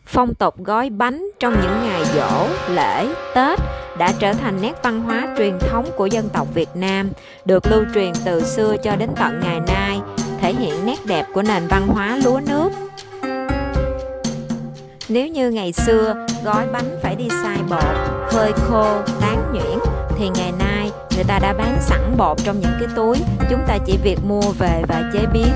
Phong tục gói bánh trong những ngày giỗ, lễ, Tết đã trở thành nét văn hóa truyền thống của dân tộc Việt Nam, được lưu truyền từ xưa cho đến tận ngày nay, thể hiện nét đẹp của nền văn hóa lúa nước. Nếu như ngày xưa gói bánh phải đi xay bột, phơi khô, tán nhuyễn, thì ngày nay người ta đã bán sẵn bột trong những cái túi, chúng ta chỉ việc mua về và chế biến.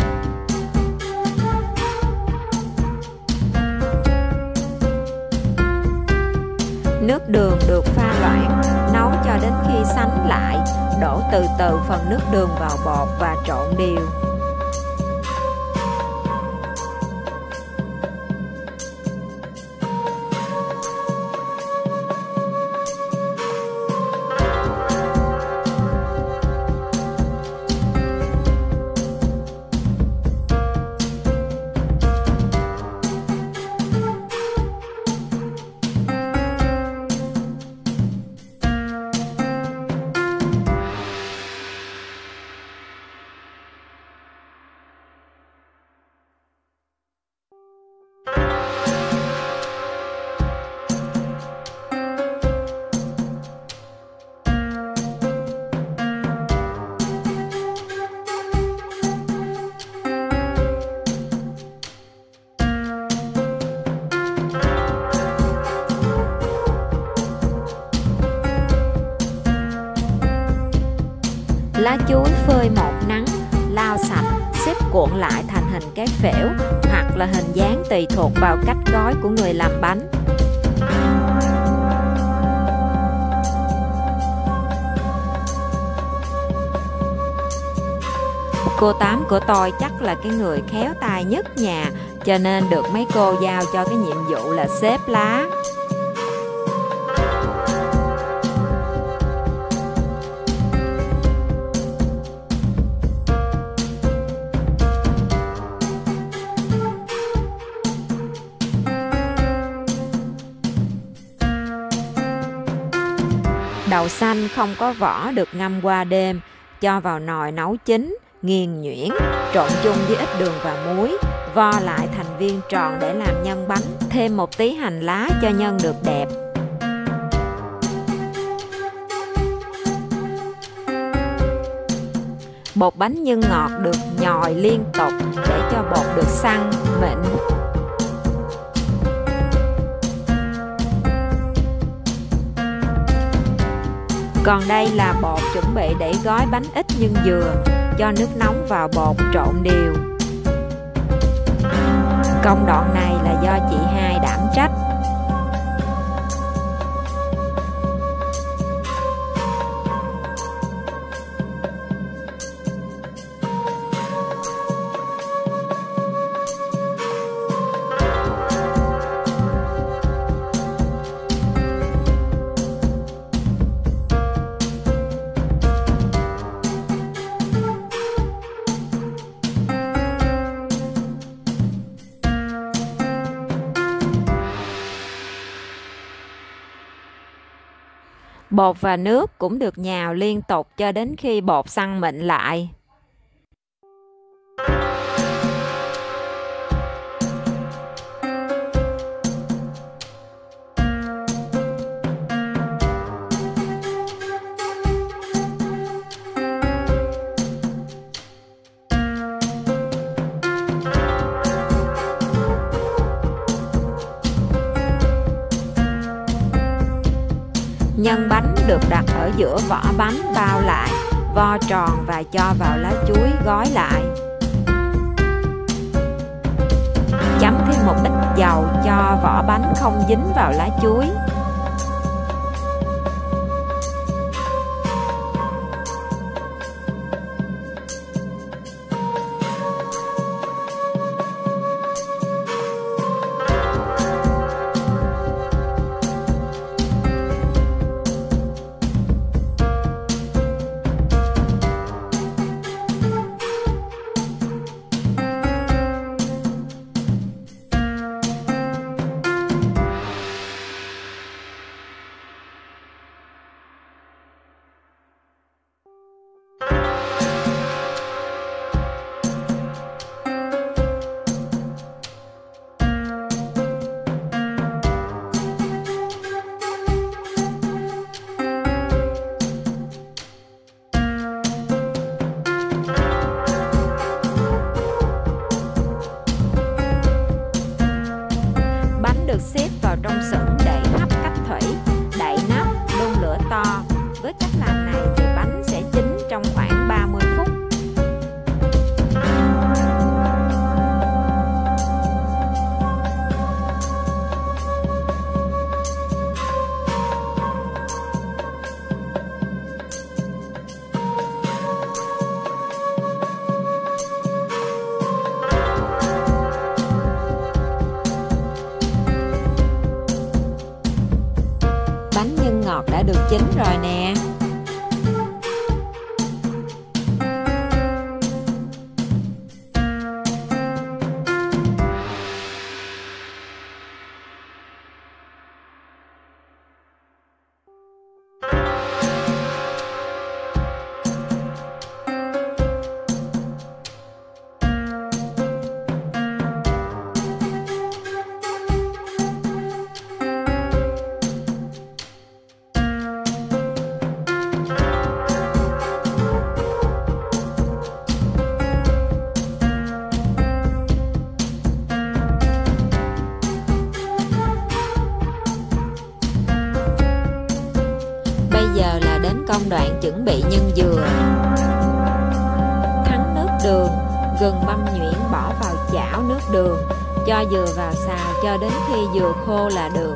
Nước đường được pha loãng, nấu cho đến khi sánh lại, đổ từ từ phần nước đường vào bột và trộn đều. Lá chuối phơi một nắng, lau sạch, xếp cuộn lại thành hình cái phễu hoặc là hình dáng tùy thuộc vào cách gói của người làm bánh. Cô Tám của tôi chắc là cái người khéo tay nhất nhà, cho nên được mấy cô giao cho cái nhiệm vụ là xếp lá. Đậu xanh không có vỏ được ngâm qua đêm, cho vào nồi nấu chín, nghiền nhuyễn, trộn chung với ít đường và muối, vo lại thành viên tròn để làm nhân bánh, thêm một tí hành lá cho nhân được đẹp. Bột bánh nhân ngọt được nhồi liên tục để cho bột được săn, mịn. Còn đây là bột chuẩn bị để gói bánh ít nhân dừa, cho nước nóng vào bột trộn đều. Công đoạn này là do chị Hai đảm trách. Bột và nước cũng được nhào liên tục cho đến khi bột săn mịn lại. Nhân bánh được đặt ở giữa vỏ bánh bao lại, vo tròn và cho vào lá chuối gói lại. Chấm thêm một ít dầu cho vỏ bánh không dính vào lá chuối. ngọt đã được chín rồi nè. Bây giờ là đến công đoạn chuẩn bị nhân dừa. Thắng nước đường, gừng băm nhuyễn bỏ vào chảo nước đường, cho dừa vào xào cho đến khi dừa khô là được.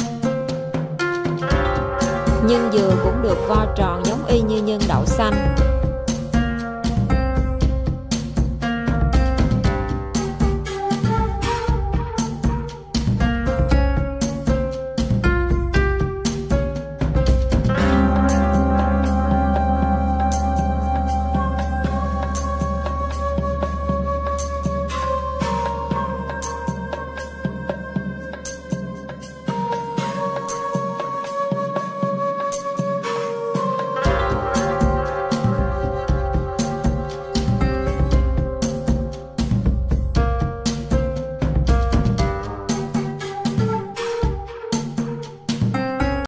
Nhân dừa cũng được vo tròn giống y như nhân đậu xanh.